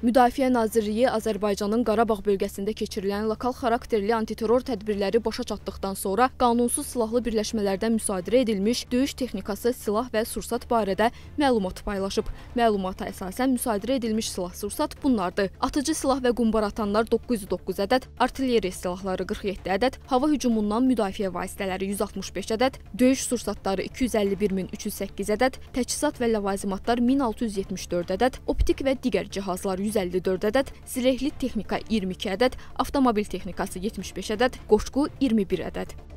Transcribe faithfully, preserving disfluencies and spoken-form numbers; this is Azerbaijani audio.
Müdafiə Nazirliyi Azərbaycanın Qarabağ bölgəsində keçirilən lokal xarakterli antiterror tədbirləri başa çatdıqdan sonra qanunsuz silahlı birləşmələrdən müsadirə edilmiş döyüş texnikası, silah və sursat barədə məlumat paylaşıb. Məlumata əsasən müsadirə edilmiş silah-sursat bunlardır: atıcı silah və qumbar atanlar doqquz yüz doqquz ədəd, artilleriya silahları qırx yeddi ədəd, hava hücumundan müdafiə vasitələri yüz altmış beş ədəd, döyüş sursatları iki yüz əlli bir min üç yüz səkkiz ədəd, təchizat və ləvazimatlar min altı yüz yetmiş dörd ədəd, optik və digər cihazlar yüz əlli dörd ədəd, zirehli texnika iyirmi iki ədəd, avtomobil texnikası yetmiş beş ədəd, qoşqu iyirmi bir ədəd.